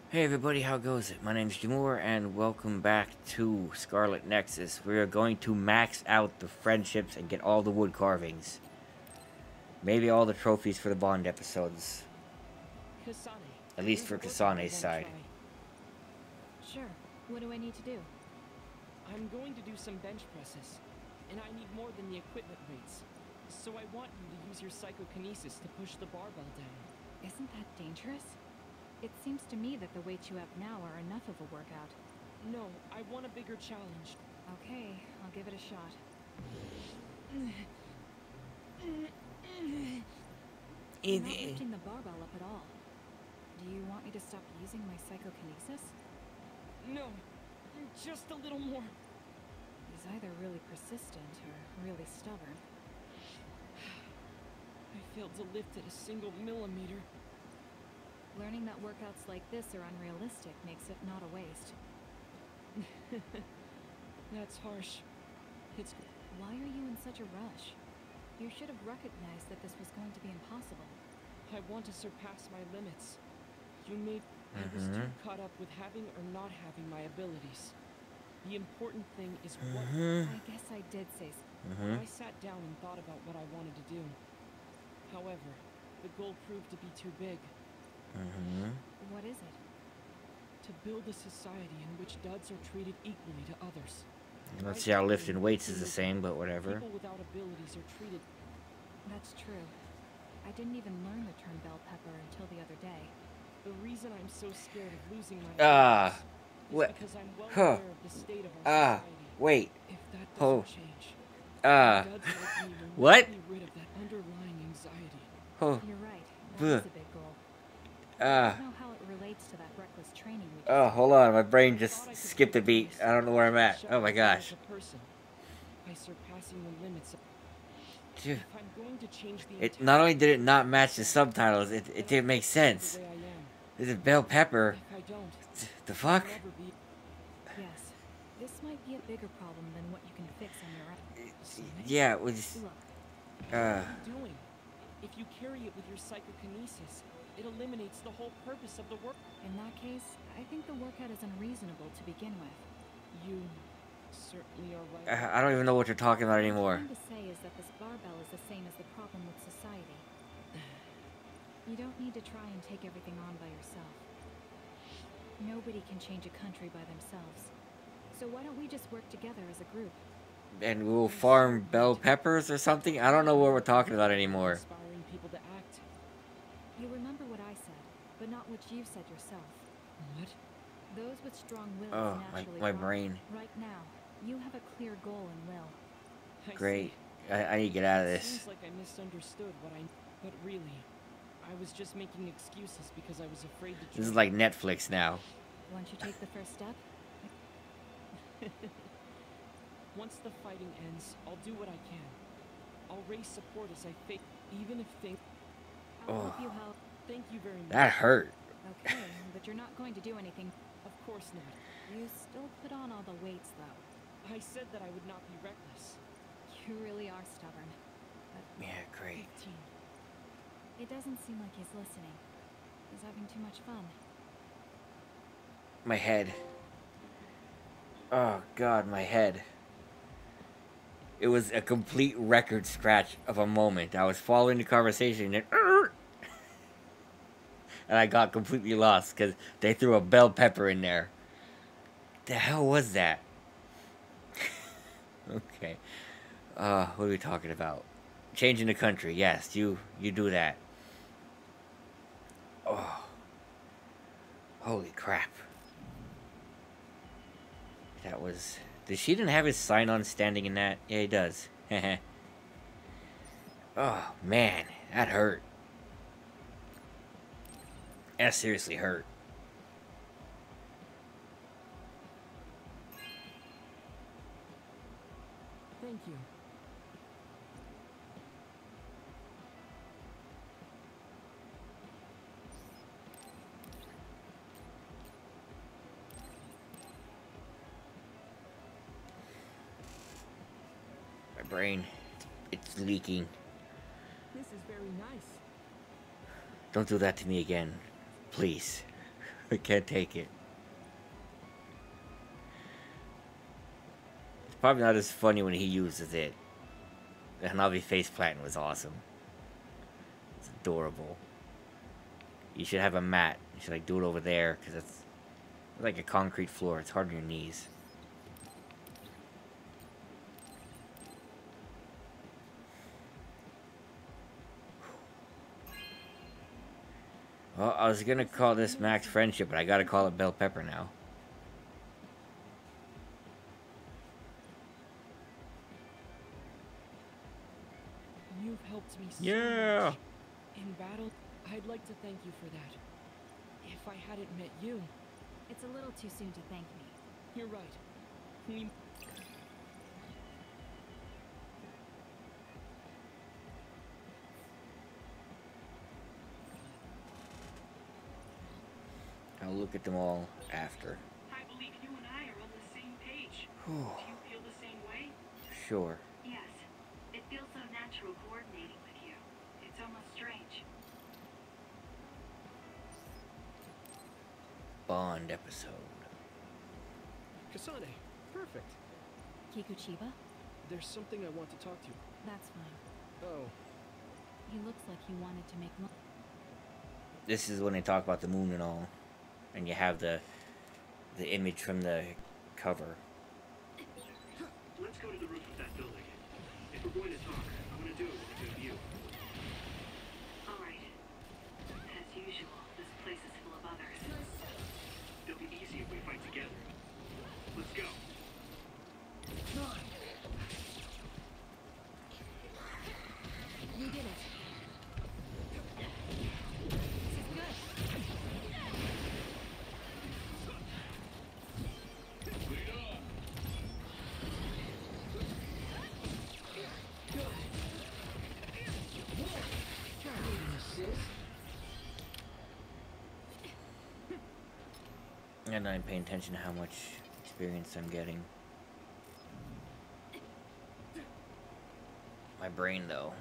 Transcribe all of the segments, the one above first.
Hey everybody, how goes it? My name is Jamur, and welcome back to Scarlet Nexus. We are going to max out the friendships and get all the wood carvings. Maybe all the trophies for the Bond episodes. Kasane, At least there's a for workout I Kasane's want to side. try. Sure. What do I need to do? I'm going to do some bench presses, and I need more than the equipment weights. So I want you to use your psychokinesis to push the barbell down. Isn't that dangerous? It seems to me that the weights you have now are enough of a workout. No, I want a bigger challenge. Okay, I'll give it a shot. You're not lifting the barbell up at all. Do you want me to stop using my psychokinesis? No, just a little more. He's either really persistent or really stubborn. I failed to lift it a single millimeter. Learning that workouts like this are unrealistic makes it not a waste. That's harsh. It's... Why are you in such a rush? You should have recognized that this was going to be impossible. I want to surpass my limits. You made... I was too caught up with having or not having my abilities. The important thing is what... I guess I did say so. I sat down and thought about what I wanted to do. However, the goal proved to be too big. What is it? To build a society in which duds are treated equally to others. Let's see how lifting weights is the same, but whatever. People without abilities are treated... That's true. I didn't even learn the term bell pepper until the other day. The reason I'm so scared of losing my Ah, abilities is because I'm well aware of the state of our society. Wait. If that doesn't change, duds like me will What? not be rid of that underlying anxiety. You're right. That is a big goal. I don't know how it relates to that reckless training we Oh, hold on. My brain I just thought I could skipped a build beat. this I don't know where I'm at. show Oh my myself gosh. as a person by surpassing the limits of... Dude. If I'm going to change the It not only did it not match the subtitles, it didn't make sense. the way I am. This is bell pepper. If I don't, The fuck? I'll never be... Yes. This might be a bigger problem than what you can fix on your own. Yeah, it was. Look, What are you doing? If you carry it with your psychokinesis, it eliminates the whole purpose of the work. in that case, I think the workout is unreasonable to begin with. You certainly are right. I don't even know what you're talking about anymore. What I'm trying to say is that this barbell is the same as the problem with society. You don't need to try and take everything on by yourself. Nobody can change a country by themselves. So why don't we just work together as a group? And we'll farm bell peppers or something? I don't know what we're talking about anymore. Inspiring people to act. You remember what I said, but not what you said yourself. What? Those with strong will Oh, naturally my thrive. brain. Right now, you have a clear goal and will. I Great. see. I need to get out of It this. seems like I misunderstood what I... But really, I was just making excuses because I was afraid to... This is like Netflix now. Once you take the first step, Once the fighting ends, I'll do what I can. I'll raise support as I face... Even if things... I'll help you help. Thank you very much. That hurt. Okay, but you're not going to do anything. Of course not. You still put on all the weights, though. I said that I would not be reckless. You really are stubborn. But Yeah, great. 15. it doesn't seem like he's listening. He's having too much fun. My head. Oh god, my head. It was a complete record scratch of a moment. I was following the conversation and I got completely lost because they threw a bell pepper in there. The hell was that? Okay. What are we talking about? Changing the country. Yes, you do that. Oh. Holy crap. That was... Does she didn't have his sign-on standing in that? Yeah, he does. Oh, man. That hurt. That seriously hurt. Thank you. My brain, it's leaking. This is very nice. Don't do that to me again. Please. I can't take it. It's probably not as funny when he uses it. The Hanabi faceplanting was awesome. It's adorable. You should have a mat. You should like do it over there because it's like a concrete floor. It's hard on your knees. Well, I was gonna call this Max Friendship, but I gotta call it Bell Pepper now. You've helped me so Yeah. much. In battle, I'd like to thank you for that. If I hadn't met you, It's a little too soon to thank me. you're right. We I'll look at them all after. I believe you and I are on the same page. Do you feel the same way? Sure. Yes. It feels so natural coordinating with you. It's almost strange. Bond episode. Kasane, perfect. Kikuchiba? There's something I want to talk to you. That's fine. Oh, He looks like he wanted to make This is when they talk about the moon and all, and you have the image from the cover. Let's go to the roof of that building. If we're going to talk, I want to do it with a good view. All right. As usual, this place is full of others. It'll be easy if we fight together. Let's go. We did it. This is good. And I'm paying attention to how much experience I'm getting. My brain, though.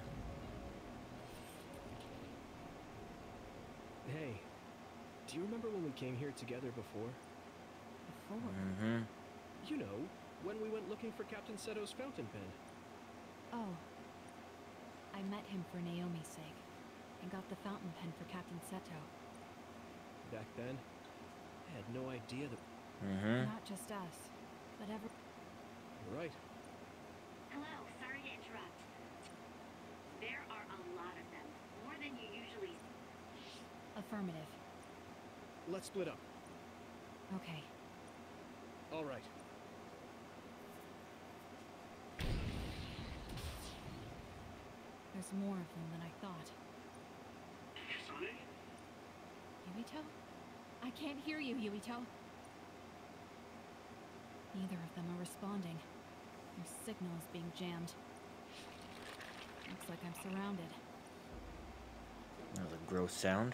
hey. Do you remember when we came here together before? Before. Mm-hmm. You know, when we went looking for Captain Seto's fountain pen. Oh. I met him for Naomi's sake, and got the fountain pen for Captain Seto. Back then, I had no idea that... Mm-hmm. Not just us, but every... You're right. Hello, sorry to interrupt. There are a lot of them. More than you usually... Affirmative. Let's split up. Okay. All right. There's more of them than I thought. Kasane? Yuito? I can't hear you, Yuito. Neither of them are responding. Their signal is being jammed. Looks like I'm surrounded. That was a gross sound.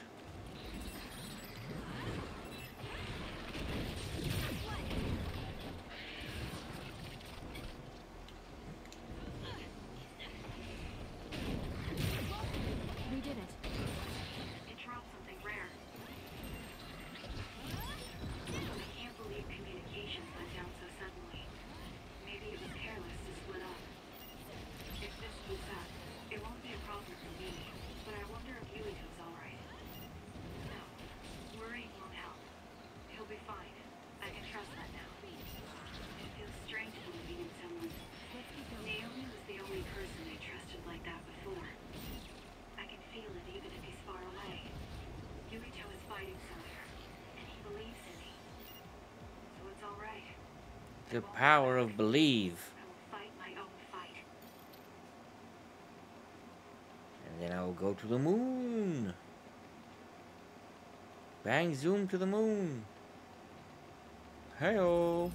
We did it. It dropped something rare. I can't believe communications went down so suddenly. Maybe it was careless to split up. If this splits up, it won't be a problem for me, but I wonder if Yuito's alright. No, worrying won't help. He'll be fine. I can trust that now. It feels strange believing in someone. Naomi was the only person I trusted like that before. I can feel it even if he's far away. Yuito is fighting somewhere, and he believes in me. So it's alright. The power of believe. I will fight my own fight. And then I will go to the moon. Bang, zoom to the moon. Hey-oh.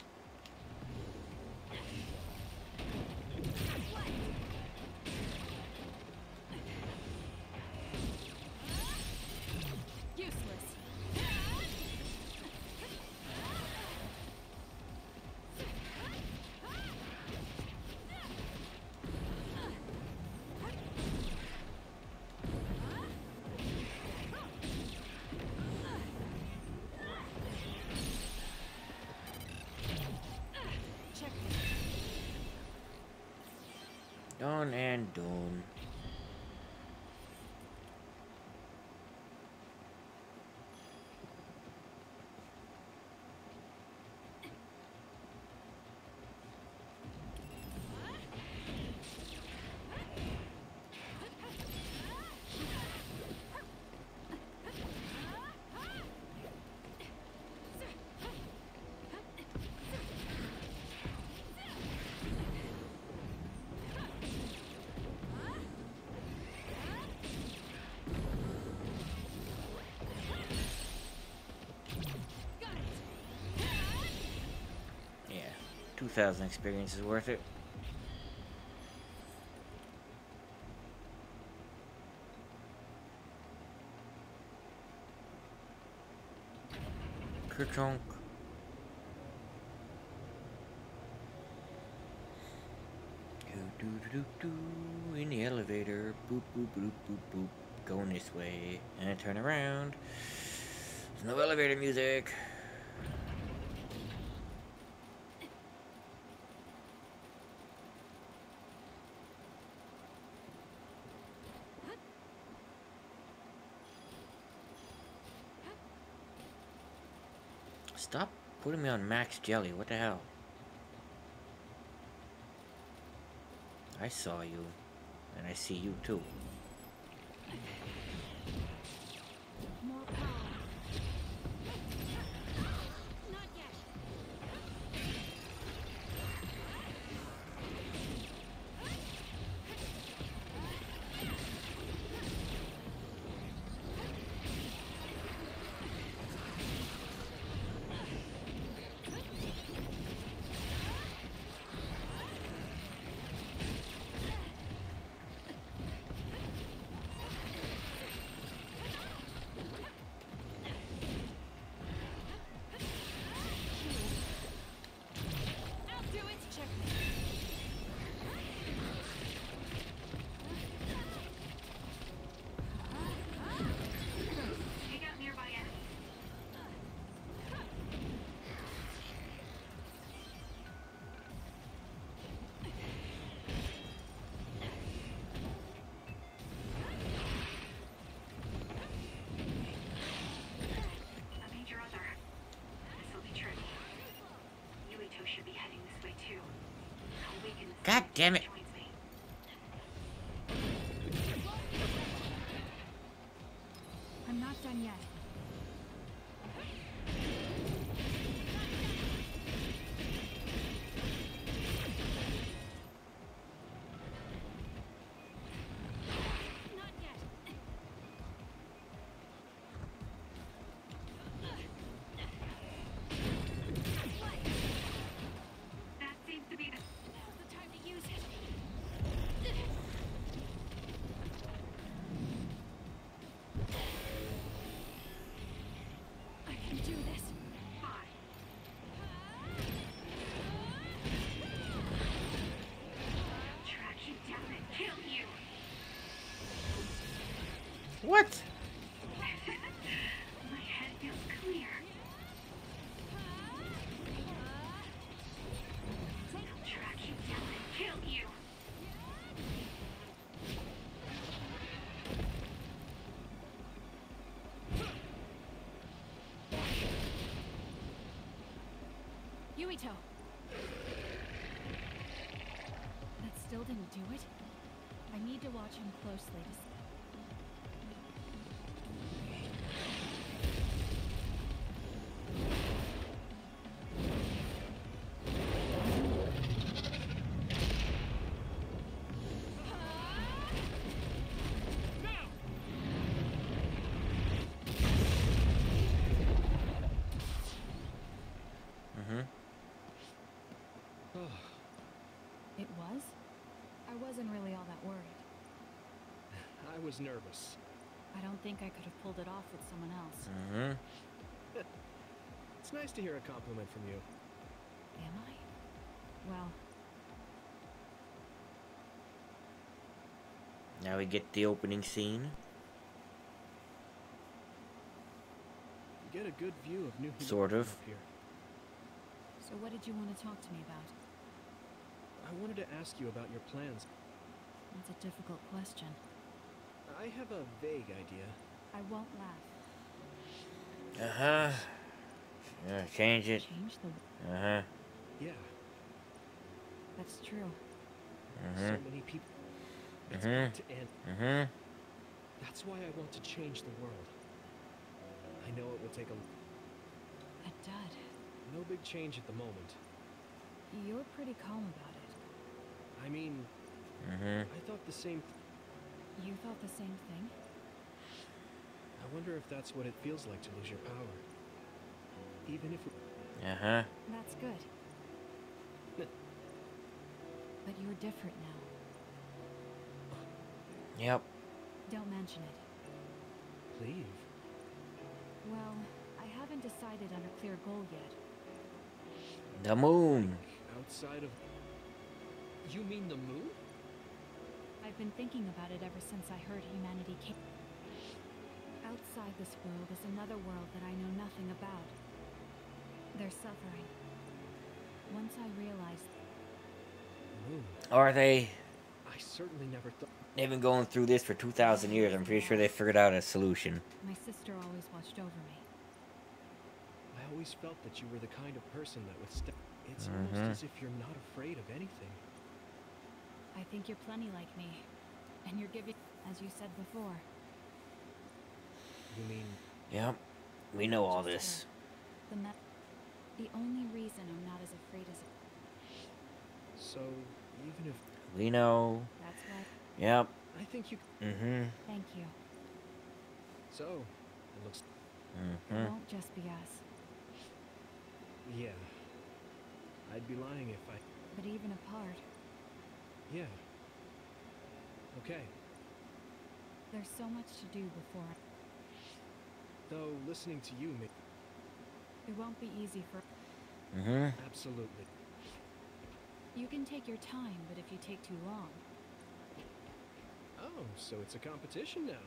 Useless. Done and done. Yeah, 2,000 experience is worth it. Kerchonk. Do do do do in the elevator. Boop boop boop boop boop. Going this way and turn around. There's no elevator music. Stop putting me on max jelly. What the hell? I saw you, and I see you too. More power. Not yet. I'll do it. Check. Take out nearby enemies. A major other. This'll be tricky. Yuito should be heading this way too. I'll weaken the God damn it. joins me. I'm not done yet. Not yet. That seems to be the Now's the time to use it. I can do this. spot. Track you down and kill you. What? My head feels clear. I'll track you down and kill you. Yuito. That still didn't do it. I need to watch him closely to see. Mm-hmm. It was? I wasn't really all that worried. I was nervous. I don't think I could have pulled it off with someone else. Mm-hmm. It's nice to hear a compliment from you. Am I? Well, Now we get the opening scene. You get a good view of New Hinata Sort of. from up here. so what did you want to talk to me about? I wanted to ask you about your plans. That's a difficult question. I have a vague idea. I won't laugh. Uh-huh. Yeah, change it. Change the... Uh-huh. Yeah, That's true. so many people. It's Mhm. got to end. Mm-hmm. That's why I want to change the world. I know it will take a A dud. no big change at the moment. You're pretty calm about it. I mean, Mm-hmm. I thought the same. You thought the same thing? I wonder if that's what it feels like to lose your power. Even if Uh-huh. That's good. But you're different now. Yep. Don't mention it. leave. Well, I haven't decided on a clear goal yet. The moon. Outside of. You mean the moon? I've been thinking about it ever since I heard humanity came. Outside this world is another world that I know nothing about. They're suffering. Once I realized Moon. Are they? I certainly never thought. They've been going through this for 2,000 years. I'm pretty sure they figured out a solution. my sister always watched over me. I always felt that you were the kind of person that would step. It's Mhm. almost as if you're not afraid of anything. I think you're plenty like me. And you're giving, as you said before. You mean Yep. We know all Just this. The only reason I'm not as afraid as... so? Even if We know. That's what... Yep. I think you. Mm-hmm. Thank you. So it looks. It Mm-hmm. won't just be us. Yeah. I'd be lying if I. But even apart, Yeah. Okay. there's so much to do before... Though listening to you, It won't be easy for... Mm-hmm. absolutely. You can take your time, but if you take too long... Oh, so it's a competition now.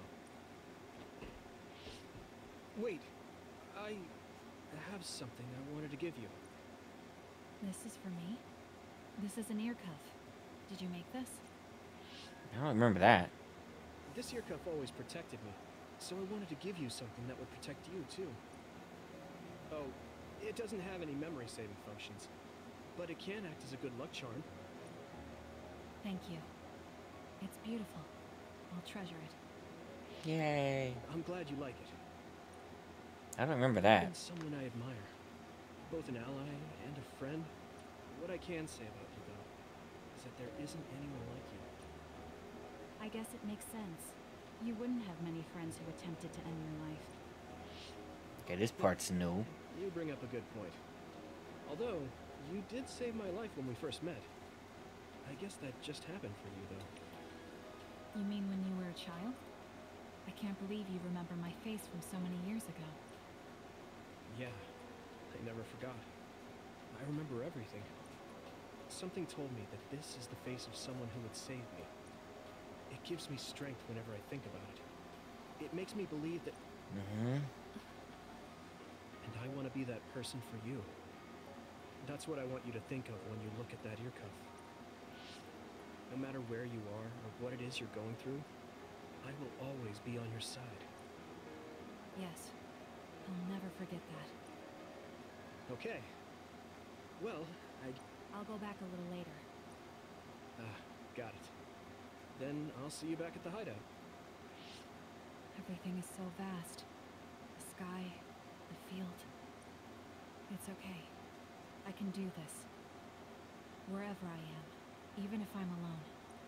Wait, I have something I wanted to give you. This is for me? This is an ear cuff. Did you make this? I don't remember that. This ear cuff always protected me, so I wanted to give you something that would protect you too. Oh, it doesn't have any memory saving functions, but it can act as a good luck charm. Thank you. It's beautiful. I'll treasure it. Yay. I'm glad you like it. I don't remember You've that. been someone I admire, both an ally and a friend. What I can say about you, though, is that there isn't anyone like you. I guess it makes sense. You wouldn't have many friends who attempted to end your life. Okay, this part's new. You bring up a good point. Although, you did save my life when we first met. I guess that just happened for you, though. You mean when you were a child? I can't believe you remember my face from so many years ago. Yeah, I never forgot. I remember everything. Something told me that this is the face of someone who would save me. It gives me strength whenever I think about it. It makes me believe that, Mm-hmm. and I want to be that person for you. That's what I want you to think of when you look at that ear cuff. No matter where you are or what it is you're going through, I will always be on your side. Yes. I'll never forget that. Okay. Well, I'll go back a little later. got it. Then I'll see you back at the hideout. Everything is so vast. The sky, the field. It's okay. I can do this. Wherever I am, even if I'm alone.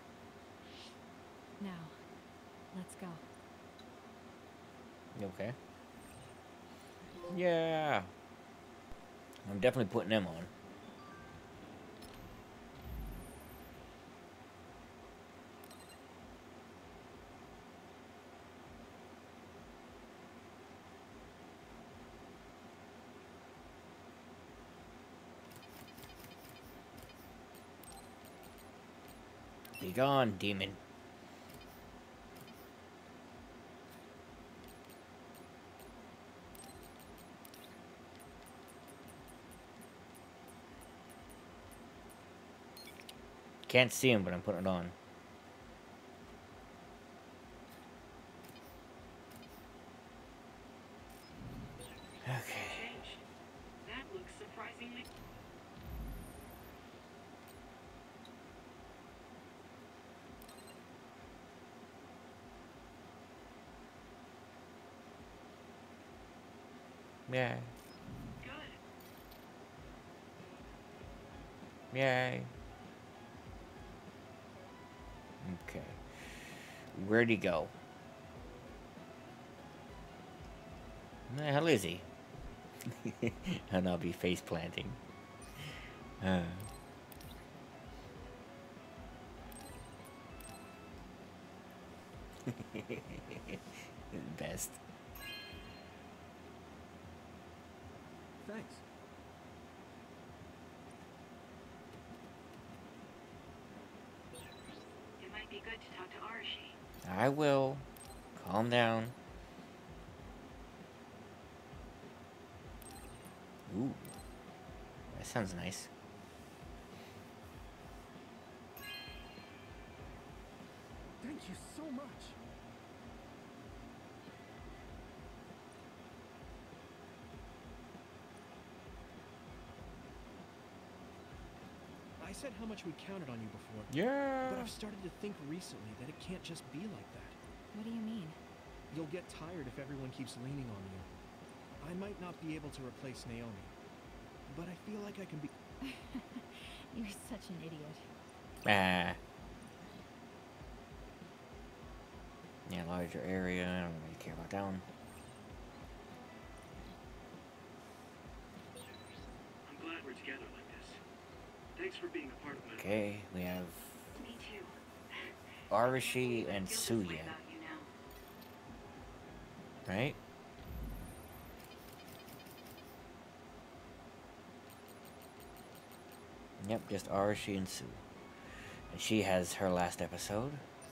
Now, let's go. You okay? Yeah. I'm definitely putting them on. Be gone, demon. Can't see him, but I'm putting it on. Yeah. Good. Yay. Okay. Where'd he go? Where the hell is he? And I'll be face planting. Best. Thanks. It might be good to talk to Arashi. I will. Calm down. Ooh. That sounds nice. Thank you so much. I said how much we counted on you before. Yeah. But I've started to think recently that it can't just be like that. What do you mean? You'll get tired if everyone keeps leaning on you. I might not be able to replace Naomi, but I feel like I can be... You're such an idiot. Ah. Yeah, larger area. I don't really care about that one. I'm glad we're together like this. Thanks for being a part of my... Okay, we have Me too. Arashi and Feel this way Suya, about you now. right? Yep, just Arashi and Sue. And she has her last episode.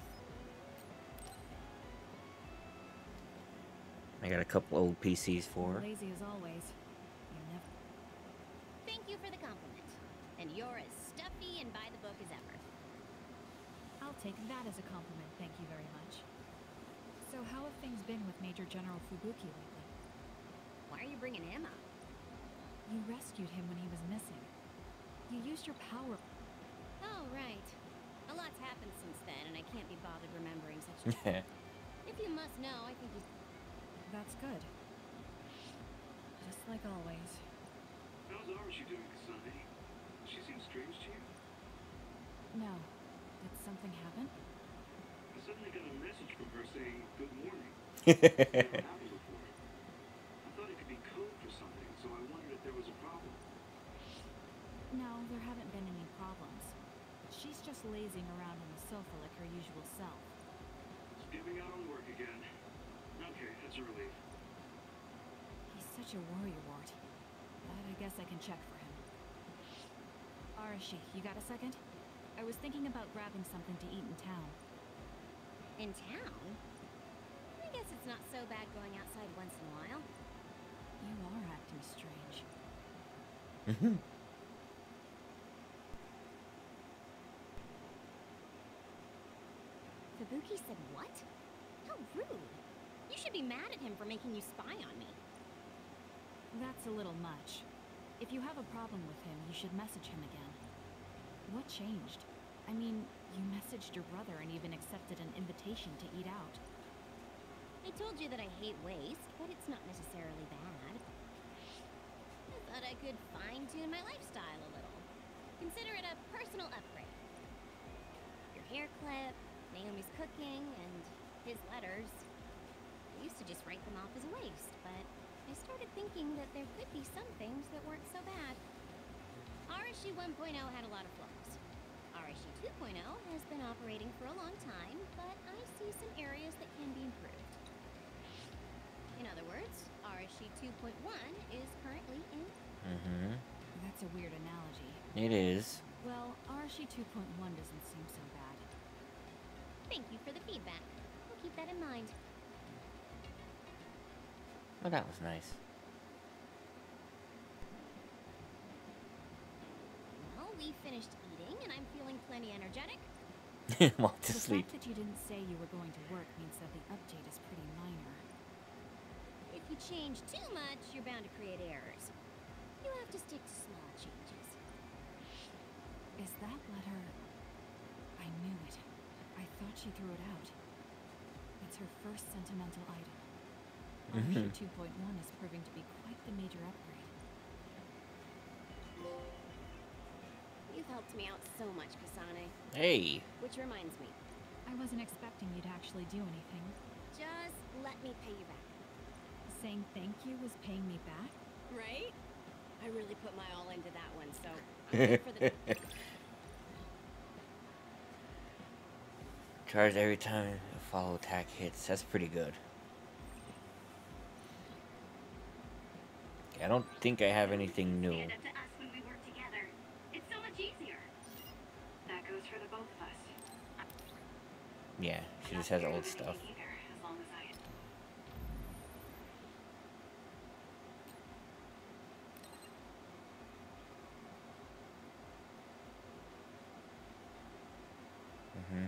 I got a couple old PCs for her. Lazy as always. You never. Thank you for the compliment. And you're as stuffy and by the book as ever. I'll take that as a compliment, thank you very much. So how have things been with Major General Fubuki lately? Why are you bringing him up? You rescued him when he was missing. You used your power. Oh, right. A lot's happened since then, and I can't be bothered remembering such a... If you must know, I think he's... That's good. Just like always. How's Arashi doing, Kasane? She seems strange to you? No. Did something happen? I suddenly got a message from her saying, good morning. Never happened before. I thought it could be code for something, so I wondered if there was a problem. No, there haven't been any problems. She's just lazing around on the sofa like her usual self. Skipping out on work again. Okay, that's a relief. He's such a worrywart. But I guess I can check for him. Arashi, you got a second? I was thinking about grabbing something to eat in town. In town? I guess it's not so bad going outside once in a while. You are acting strange. Fubuki said what? How rude. You should be mad at him for making you spy on me. That's a little much. If you have a problem with him, you should message him again. What changed? I mean, you messaged your brother and even accepted an invitation to eat out. I told you that I hate waste, but it's not necessarily bad. I thought I could fine-tune my lifestyle a little. Consider it a personal upgrade. Your hair clip, Naomi's cooking, and his letters. I used to just write them off as a waste, but I started thinking that there could be some things that weren't so bad. Arashi 1.0 had a lot of flaws. Arashi 2.0 has been operating for a long time, but I see some areas that can be improved. In other words, Arashi 2.1 is currently in... That's a weird analogy. It is. Well, Arashi 2.1 doesn't seem so bad. Thank you for the feedback. I'll keep that in mind. Oh, that was nice. Well, we finished eating, and I'm feeling plenty energetic. Want to The sleep. fact that you didn't say you were going to work means that the update is pretty minor. If you change too much, you're bound to create errors. You have to stick to small changes. Is that letter... I knew it. I thought she threw it out. It's her first sentimental item. Partnership 2.1 is proving to be quite the major upgrade. You've helped me out so much, Kasane. Hey. Which reminds me, I wasn't expecting you to actually do anything. just let me pay you back. Saying thank you was paying me back? Right? I really put my all into that one, so I'm good for the... Charge every time a follow attack hits. That's pretty good. I don't think I have anything new. Stand up to us when we work together. It's so much easier. That goes for the both of us. Yeah, she Not just has scared old of stuff. anything either, as long as I am. Mm-hmm.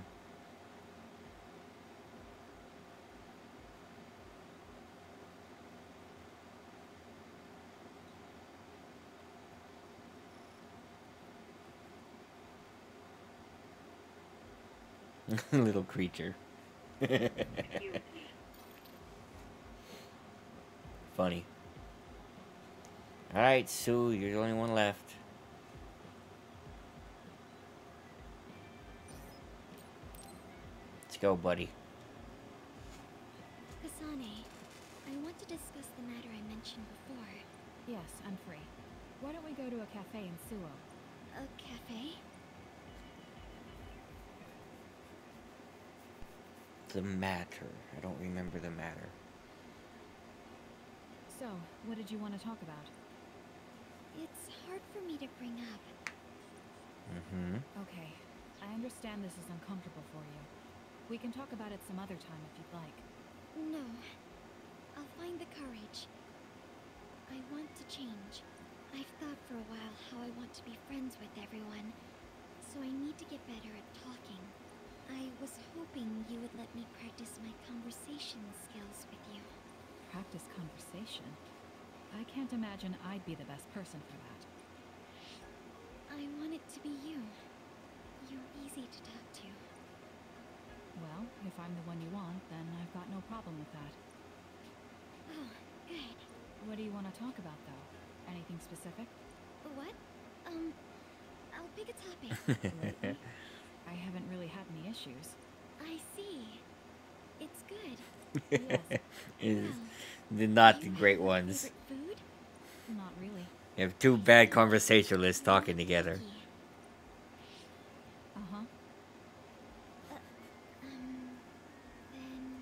Little creature. You with me. Funny. Alright, Sue, you're the only one left. Let's go, buddy. Kasane, I want to discuss the matter I mentioned before. Yes, I'm free. Why don't we go to a cafe in Suo? A cafe? The matter. I don't remember the matter. So, what did you want to talk about? It's hard for me to bring up. Mm-hmm. Okay, I understand this is uncomfortable for you. We can talk about it some other time if you'd like. No. I'll find the courage. I want to change. I've thought for a while how I want to be friends with everyone, so I need to get better at talking. I was hoping you would let me practice my conversation skills with you. Practice conversation? I can't imagine I'd be the best person for that. I want it to be you. You're easy to talk to. Well, if I'm the one you want, then I've got no problem with that. Oh, good. What do you want to talk about, though? Anything specific? What? I'll pick a topic. Lately? I haven't really had any issues. I see. It's good. Yes, Is Well, not do the you great have a ones. favorite food? not really. You have two bad conversationalists talking together. Cookie. Uh-huh. Then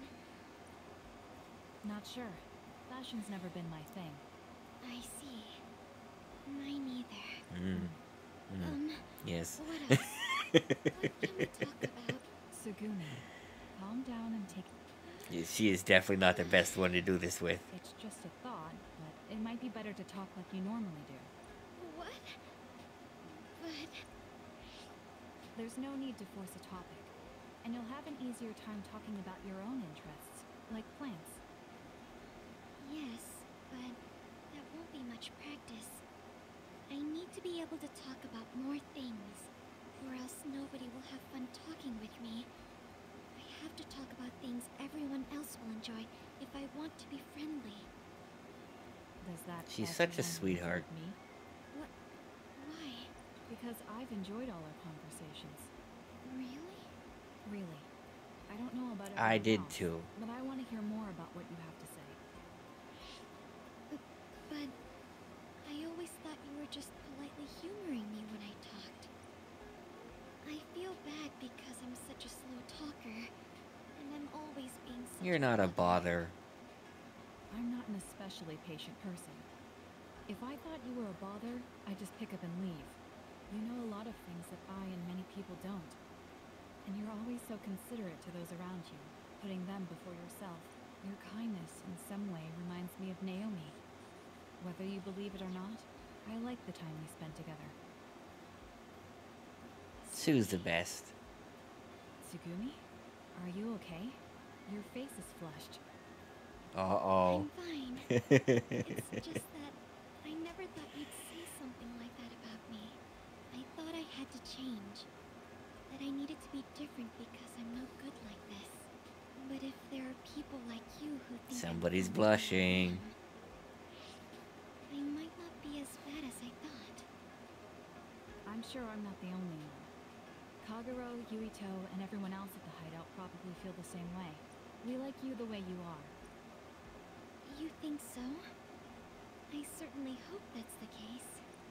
Not sure. Fashion's never been my thing. I see. Mine either. Mm. Mm. Yes. What else? What can we talk about? Sugumi, calm down and take... She is definitely not the best one to do this with. It's just a thought, but it might be better to talk like you normally do. What? But There's no need to force a topic, and you'll have an easier time talking about your own interests, like plants. yes, but that won't be much practice. I need to be able to talk about more things, or else nobody will have fun talking with me. I have to talk about things everyone else will enjoy if I want to be friendly. Does that She's also such a mean sweetheart. Me? What? Why? Because I've enjoyed all our conversations. Really? Really. I don't know about I everyone did else, too. but I want to hear more about what you have to say. But I always thought you were just politely humoring me when I talked. I feel bad because I'm such a slow talker, and I'm always being such You're not a bother. I'm not an especially patient person. If I thought you were a bother, I'd just pick up and leave. You know a lot of things that I and many people don't. And you're always so considerate to those around you, putting them before yourself. Your kindness, in some way, reminds me of Naomi. Whether you believe it or not, I like the time we spent together. Sue's the best. Tsugumi? Are you okay? Your face is flushed. Uh-oh. I'm fine. It's just that I never thought you'd say something like that about me. I thought I had to change. That I needed to be different because I'm no good like this. But if if there are people like you who think Somebody's I'm blushing. I might not be as bad as I thought. I'm sure I'm not the only one. Kagero, Yuito, and everyone else at the hideout probably feel the same way. We like you the way you are. You think so? I certainly hope that's the case.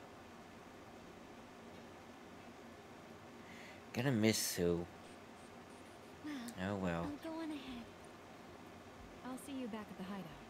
Gonna miss Sue. Well, Oh well. I'll go on ahead. I'll see you back at the hideout.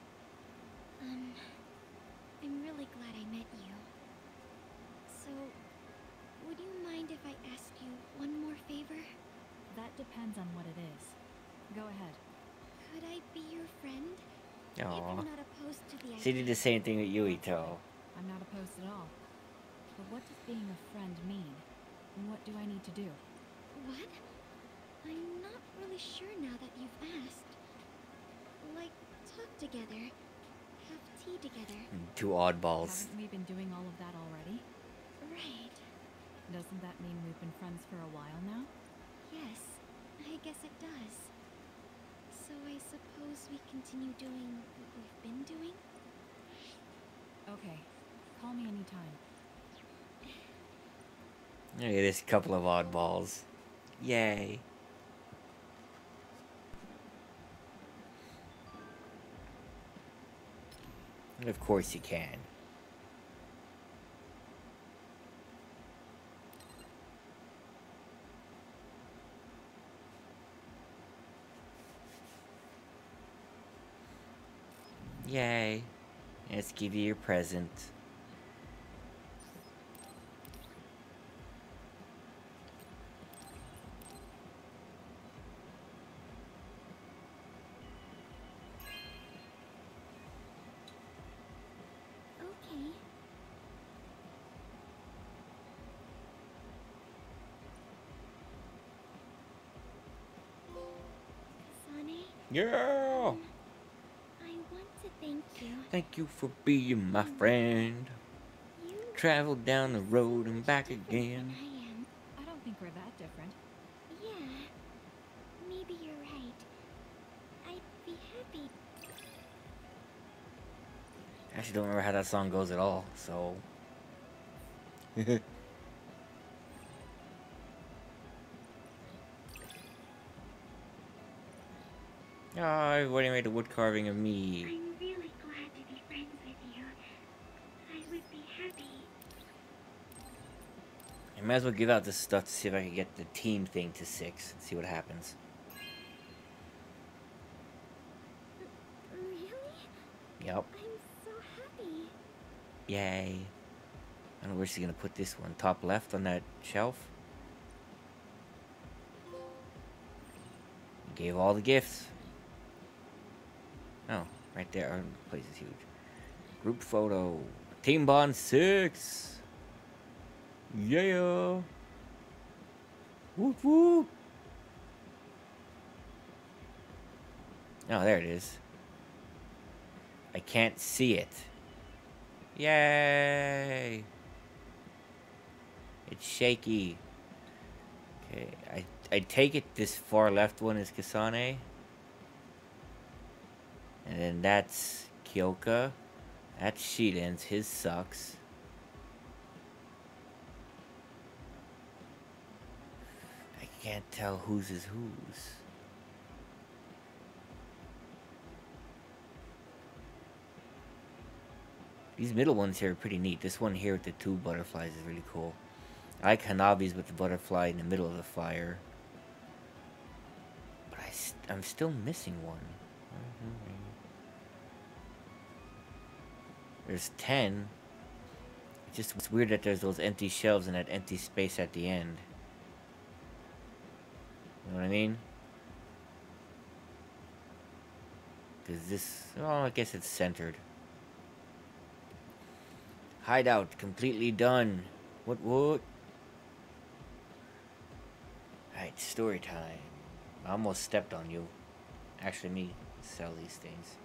I'm really glad I met you. So, would you mind if I asked you one more favor? That depends on what it is. Go ahead. Could I be your friend? If Aw. you're not opposed to the She did idea. the same thing with Yuito. I'm not opposed at all. But what does being a friend mean? And what do I need to do? What? I'm not really sure now that you've asked. Like, talk together. Have tea together. Two oddballs. Haven't we been doing all of that already? Right. Doesn't that mean we've been friends for a while now? Yes, I guess it does. So I suppose we continue doing what we've been doing? Okay. Call me anytime. Look at this couple of oddballs. Yay. Of course you can. Yay. Let's give you your present. Okay. Kasane, Yeah! I want to thank you. Thank you for being my friend. You Travel down the road and back different again. than I am. I don't think we're that different. Yeah, maybe you're right. I'd be happy. I actually don't remember how that song goes at all, so. Oh, everybody made a wood carving of me. I'm really glad to be friends with you. I would be happy. I might as well give out this stuff to see if I can get the team thing to 6 and see what happens. Really? Yep. I'm so happy. Yay. I don't know where she's gonna put this one. Top left on that shelf. Gave all the gifts. Oh, right there. Our place is huge. Group photo. Team Bond 6. Yeah. Whoop whoop. Oh, there it is. I can't see it. Yay. It's shaky. Okay, I take it this far left one is Kasane. And then that's Kyoka. That's Shiden's. His sucks. I can't tell whose is whose. These middle ones here are pretty neat. This one here with the two butterflies is really cool. I like Hanabi's with the butterfly in the middle of the fire. But I'm still missing one. There's 10. It's weird that there's those empty shelves and that empty space at the end. You know what I mean? Because this... Oh, I guess it's centered. Hideout completely done. What? Alright, story time. I almost stepped on you. Actually, me sell these things.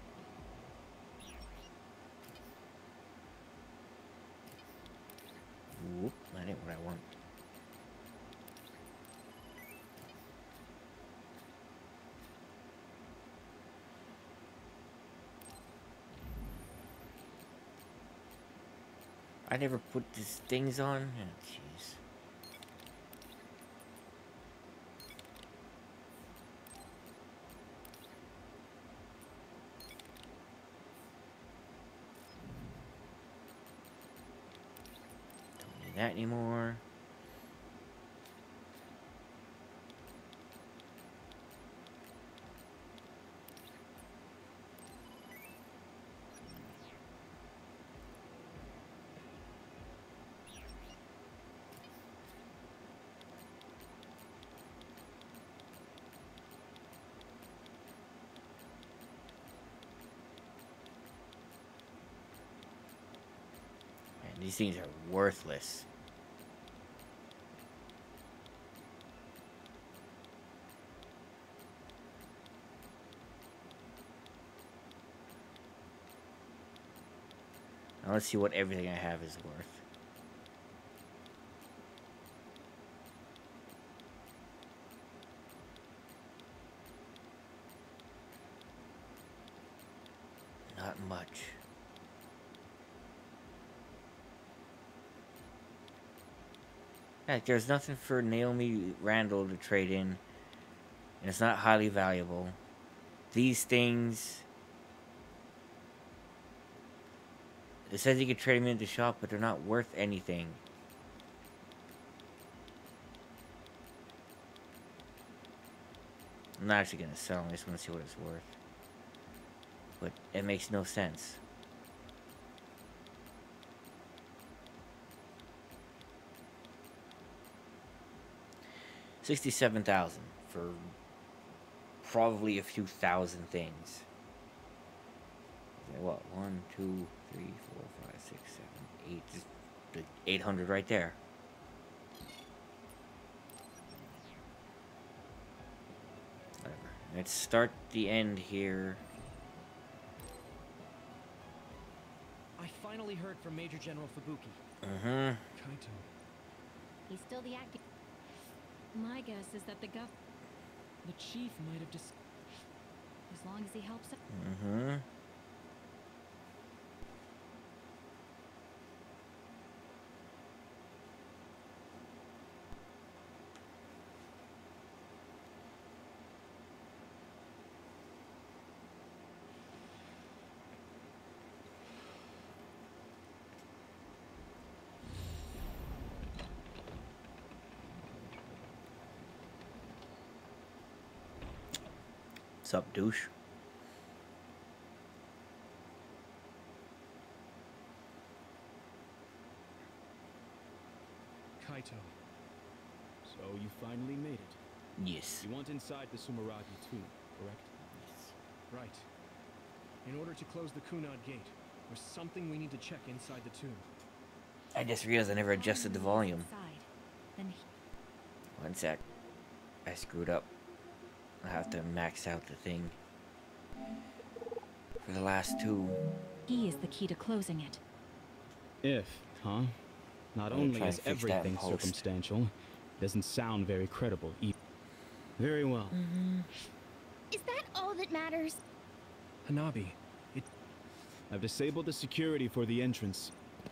Whoop, that ain't what I want. I never put these things on. Oh, jeez. Don't need that anymore. These things are worthless. Now let's see what everything I have is worth. Not much. Heck, there's nothing for Naomi Randall to trade in, and it's not highly valuable. These things, it says you can trade them in the shop, but they're not worth anything. I'm not actually gonna sell them, I just want to see what it's worth. But it makes no sense. $67,000 for probably a few thousand things. What? 1, 2, 3, 4, 5, 6, 7, 8. Just the 800 right there. Whatever. Let's start the end here. I finally heard from Major General Fubuki. Mm-hmm. Kaito. He's still the acting. My guess is that the chief might have just. as long as he helps it. Mm-hmm. Sup, douche? Kaito. So you finally made it. Yes. You want inside the Sumeragi tomb, correct? Yes. Right. In order to close the Kunad gate, there's something we need to check inside the tomb. I just realized I never adjusted the volume. Inside. Then he 1 sec. I screwed up. I have to max out the thing for the last two. is the key to closing it. If, huh? Not I'll only try is and fix that in everything post. circumstantial, it doesn't sound very credible either. Very well. Is that all that matters? Hanabi, I've disabled the security for the entrance.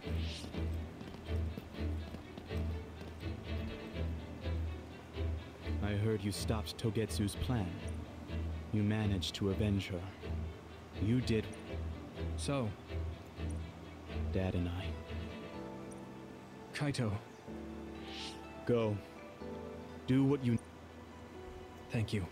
I heard you stopped Togetsu's plan. You managed to avenge her. You did, so, Dad and I. Kaito, Go. Do what you... thank you.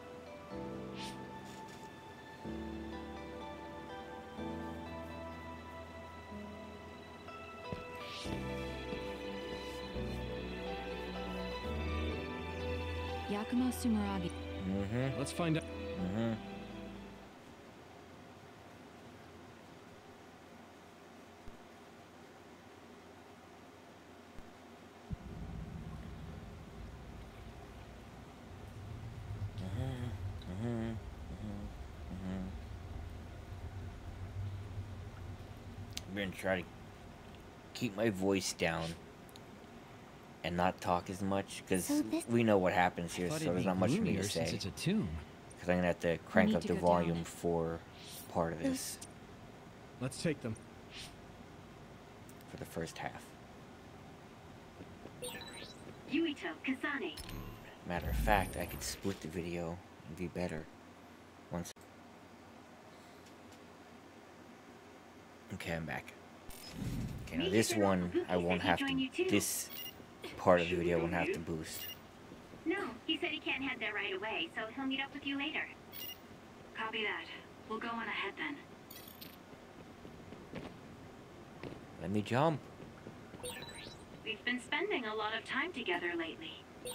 Yakumo Sumeragi. Mm-hmm. Let's find out. Mm-hmm. I'm gonna try to keep my voice down and not talk as much because So this- we know what happens here, so there's not much for me to Since say. it's a tomb. Because I'm gonna have to crank need up to the go down volume it. for part of this. Let's take them. For the first half. Yuito, Kasane. Matter of fact, I could split the video and be better. Once. Okay, I'm back. Okay, now this one I won't have to. This part of the video won't have to boost. No, he said he can't head there right away, so he'll meet up with you later. Copy that. We'll go on ahead then. Let me jump. We've been spending a lot of time together lately.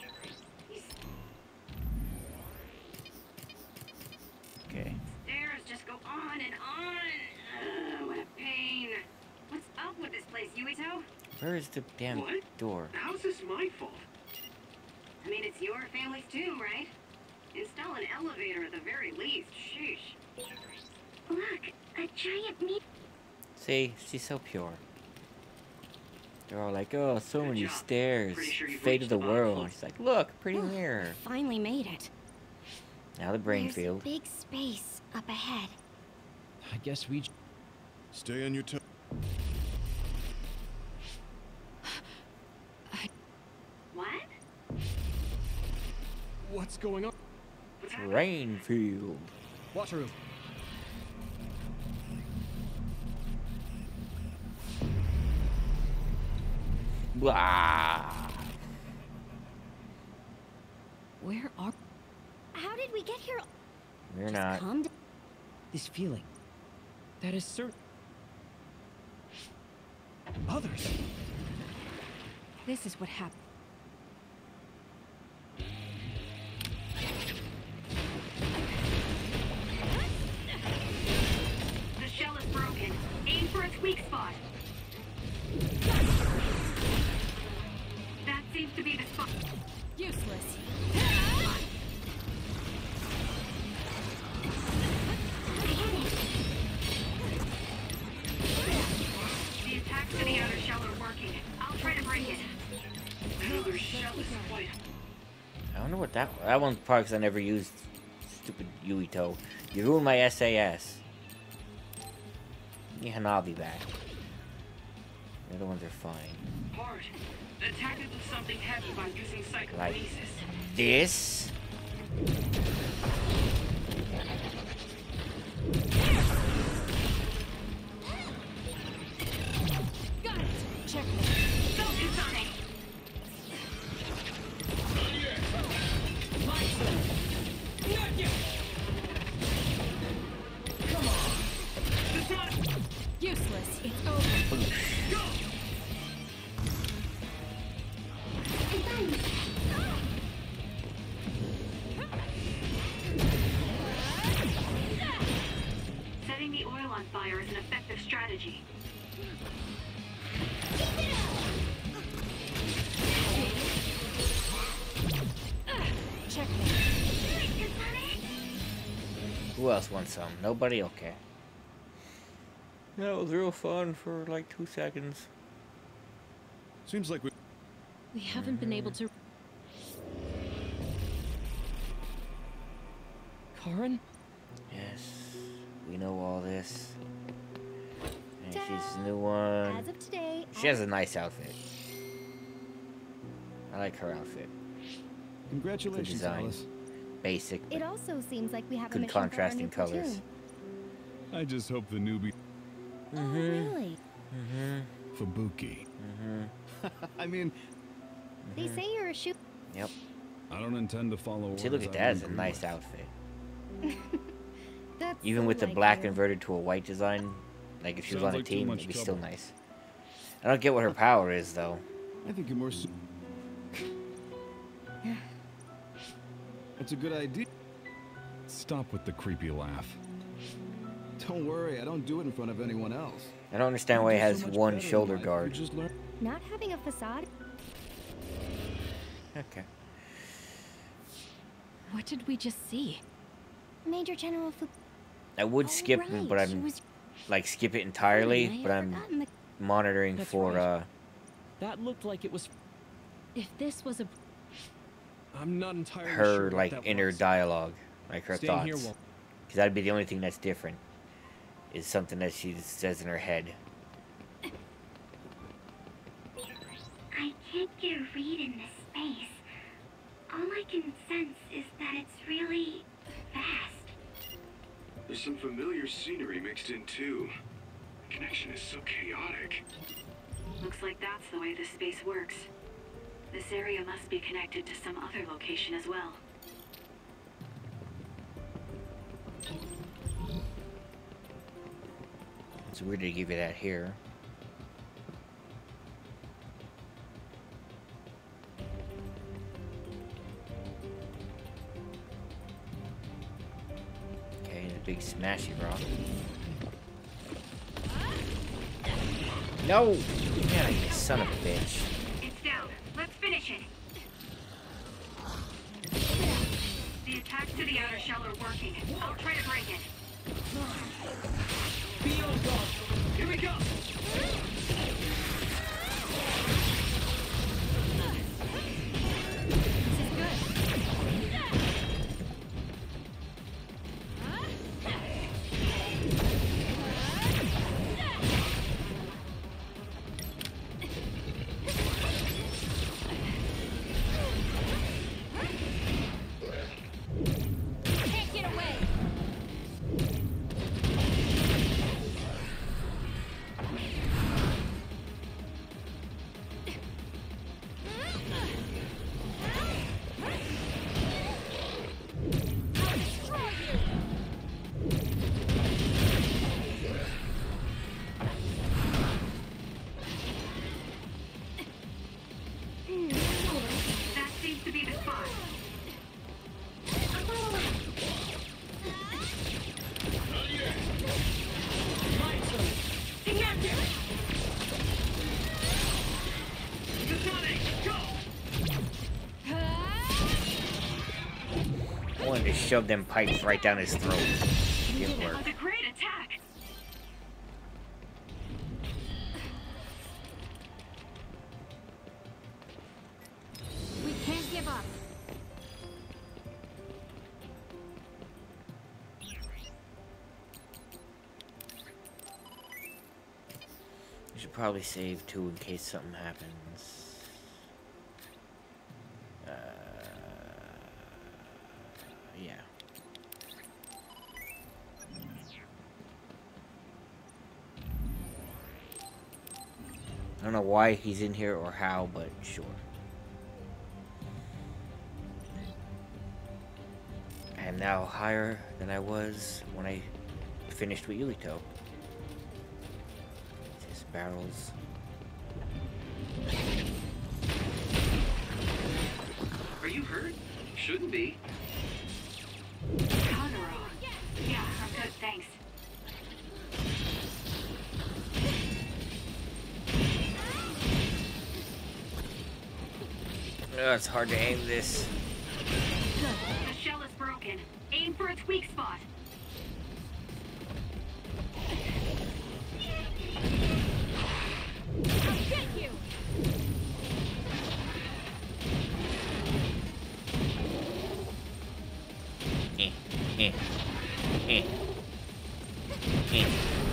Okay. Stairs just go on and on. Ugh, what a pain. What's up with this place, Yuito? Where is the damn What? door? How's this my fault? I mean, it's your family's tomb, right? Install an elevator at the very least. Sheesh. Look, a giant meat. See, she's so pure. They're all like, oh, so Good many job. stairs. Pretty sure you've Fate of reached the the bottom world. floor. She's like, look, pretty mirror. Finally made it. Now the brain There's field. a big space up ahead. I guess we... Stay on your toes. What? What's going on? Brain field. Wataru. Blah. Where are... How did we get here? We're Just not. calm down. This feeling. That is certain. Others. This is what happened. The shell is broken. Aim for its weak spot. That seems to be the spot. Useless. The attacks to the outer shell are working. I'll try to break it. Another shell is quite... I wonder what that one's probably because I never used stupid Yuito. You ruined my SAS. Yeah, I'll be back. The other ones are fine. Hard. Attack it with something heavy by using Like psychokinesis. this. Got it. Check me. Go, Kasane! Useless. It's over. Setting the oil on fire is an effective strategy. Check me. Who else wants some? Nobody? Okay. That was real fun for like 2 seconds. Seems like we... We haven't been able to... Karen? Yes, we know all this. And she's the new one. As of today, She has a nice outfit. I like her outfit. Congratulations, design. Alice. Basic, it but also seems like we have a good mission for our contrasting new colors. platoon. I just hope the newbie... Oh, really? Fubuki. I mean, They say you're a shoot. Yep. I don't intend to follow See, look orders at I that. It's don't a agree nice with. outfit. That's Even so with the like black you. converted to a white design, like if she was Sounds on a like too team, much it'd be still trouble. nice. I don't get what her power is, though. I think you're more... That's a good idea. Stop with the creepy laugh. Don't worry, I don't do it in front of anyone else. I don't understand why it You do has so much one better in shoulder life if guard. You just learn. Not having a facade. Okay. What did we just see? Major General Fu. I would Oh, skip, right, but she I'm was- like skip it I entirely. had But I'm forgotten the- monitoring That's for right. That looked like it was... If this was a... I'm not entirely her sure what like that inner was. dialogue, like her Staying thoughts. here Because won't... that'd be the only thing that's different. Is something that she says in her head. can't get a read in this space. All I can sense is that it's really vast. There's some familiar scenery mixed in too. The connection is so chaotic. Looks like that's the way this space works. This area must be connected to some other location as well. It's weird to give you that here. Okay, the big smashy rock. No! Yeah, you son of a bitch. It's down. Let's finish it. The attacks to the outer shell are working. I'll try to break it. Here we go! That seems to be the spot. I wanted to shove them pipes right down his throat. Didn't That work. was a great attack. We can't give up. I should probably save too in case something happens. Yeah. I don't know why he's in here or how, but sure. I am now higher than I was when I finished with Yulito. His barrels. Are you hurt? Shouldn't be. Kagero. Yeah, I'm good, thanks. It's hard to aim this. The shell is broken. Aim for its weak spot. I'll get you. Eh, eh, eh.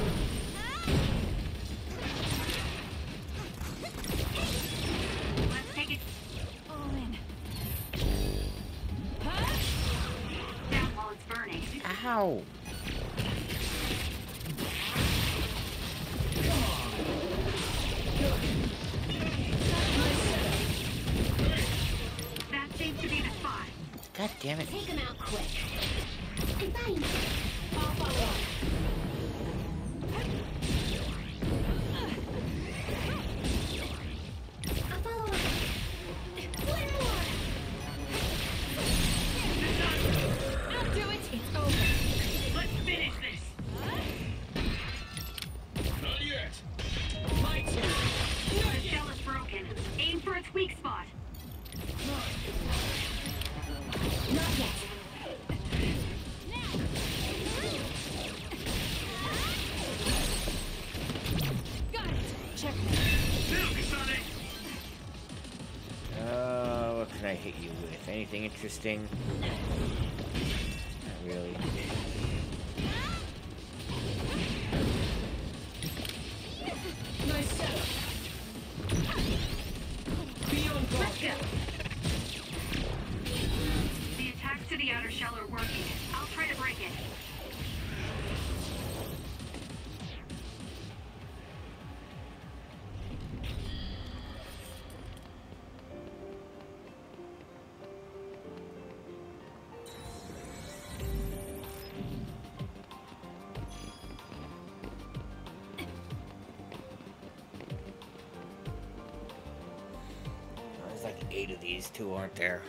Let's take it All in. down while it's burning. Ow! That seems to be the spot. God damn it. Take him out quick. And fine. I'll follow up. I'll follow up. One more. I'll do it. It's over. Let's finish this! Not yet! My turn! The shell is broken. Aim for its weak spot. Not yet. Got it. Checkmate. Now, Kasane! What can I hit you with? Anything interesting? Not really. Nice setup! Be shell are working. I'll try to break it. There's like 8 of these too, aren't there?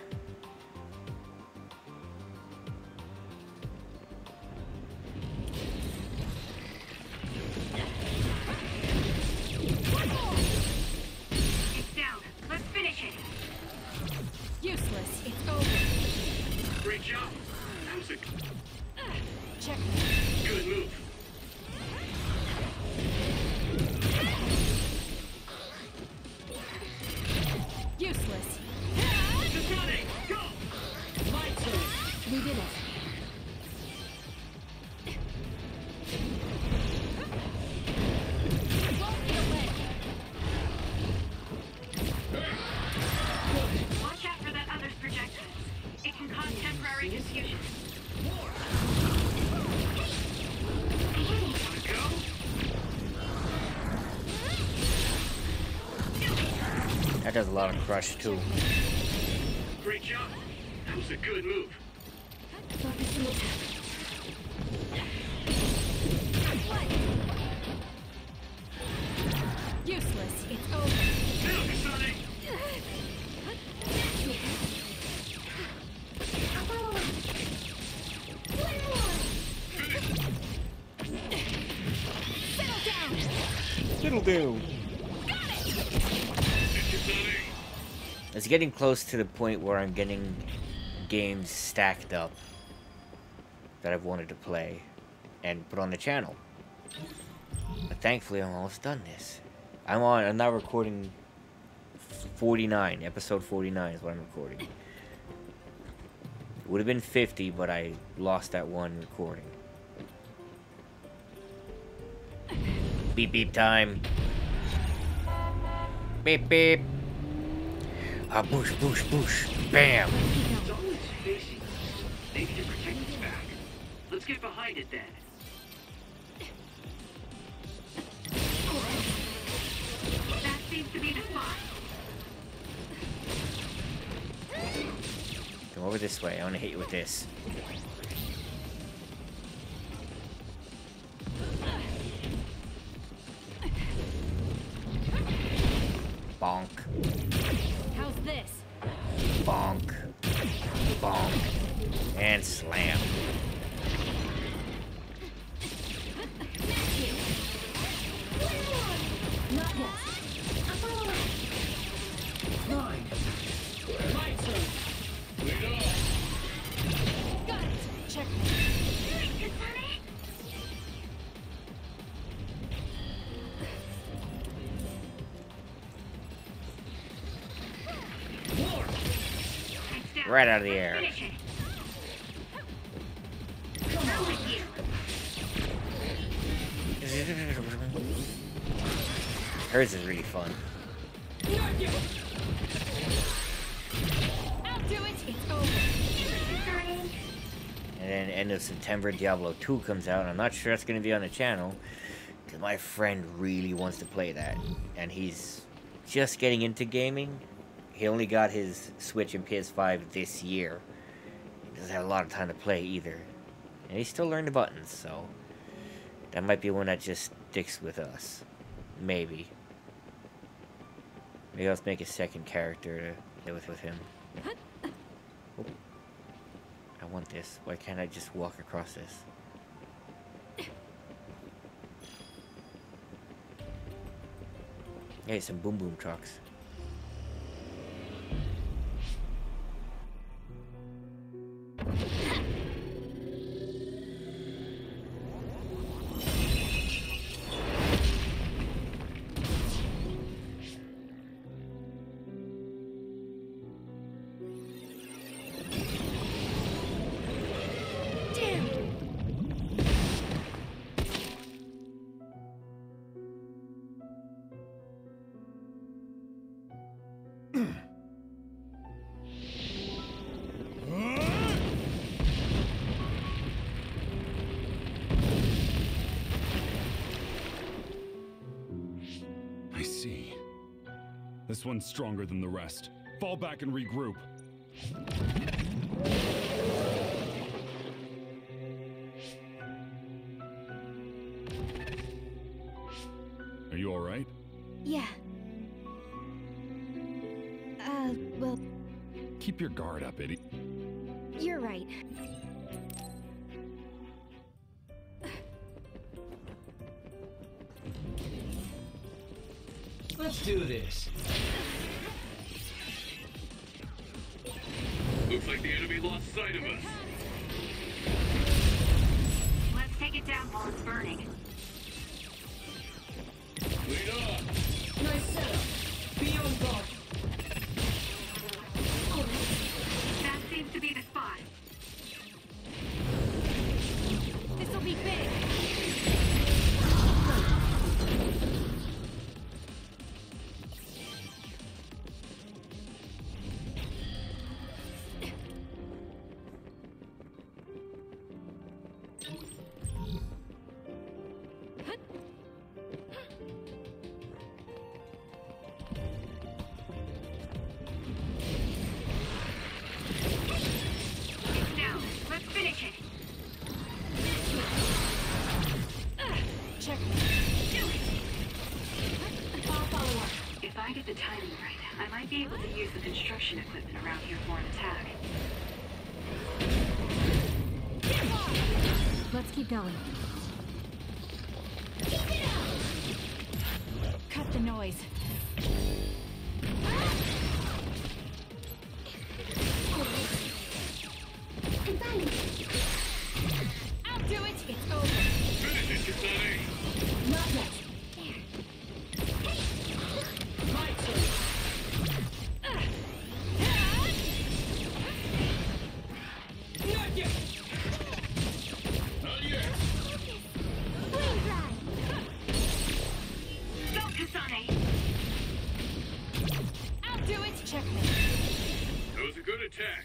It's down. Let's finish it. Useless. It's over. Great job. That was a Check. good move. Useless. Sonic, go! We did it. Watch out for that other's projectiles. It can cause temporary diffusion. Go! That does a lot of crush too. Great job. That was a good move. Useless. It's over. Now, Sonic! Little do. It's getting close to the point where I'm getting games stacked up that I've wanted to play and put on the channel. But thankfully, I'm almost done this. I'm now recording 49. Episode 49 is what I'm recording. It would have been 50, but I lost that one recording. Beep beep time. Beep beep. Ah, boosh boosh boosh. Bam. Someone's facing us. Maybe to protect its back. Let's get behind it then. That seems to be the spot. Come over this way. I want to hit you with this. Bonk. How's this? Bonk. Bonk. And slam. Not yet. Got it. Check. It's down. Right out of the air. Finish it. Now with you. Hers is really fun. I'll do it. It's over. And then end of September, Diablo 2 comes out. I'm not sure that's going to be on the channel, because my friend really wants to play that. And he's just getting into gaming. He only got his Switch and PS5 this year. He doesn't have a lot of time to play either. And he's still learning the buttons, so that might be one that just sticks with us. Maybe. Maybe let's make a second character to play with him. Oh. I want this. Why can't I just walk across this? Hey, some boom boom trucks. This one's stronger than the rest. Fall back and regroup. Are you alright? Yeah. Well, Keep your guard up, idiot. you're right. Let's do this. Looks like the enemy lost sight of us. Let's take it down while it's burning. Lead on. Nice setup. Be on guard. That seems to be the spot. This'll be big. It's down. Let's finish it. Check. I'll follow up. If I get the timing right, I might be able to use the construction equipment around here for an attack. Let's keep going. Cut the noise. I'll do it. It's over. Finish it, Kasane. Not yet. My turn. Not yet. Not yet. Go, Kasane! I'll do it. Checkmate. That was a good attack.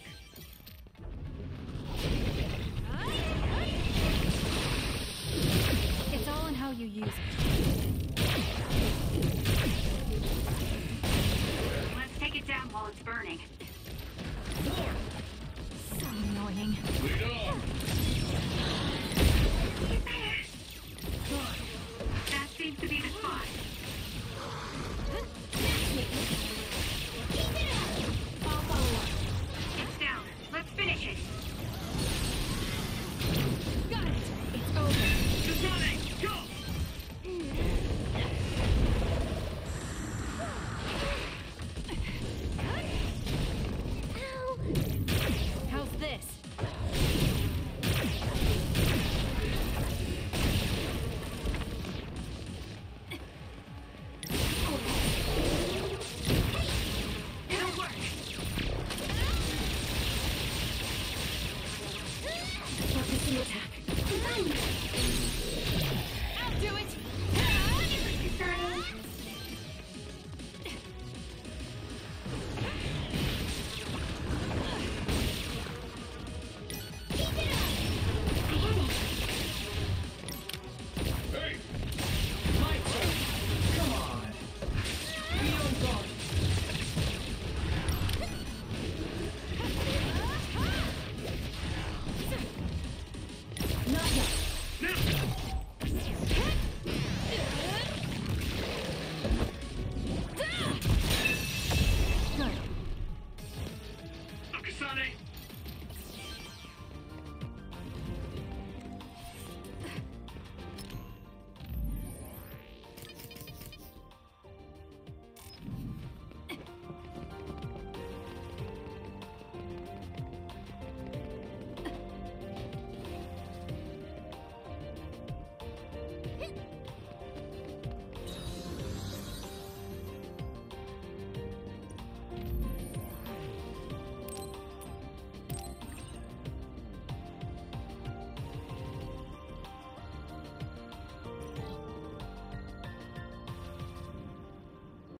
It's all in how you use it. Let's take it down while it's burning. So annoying. Lead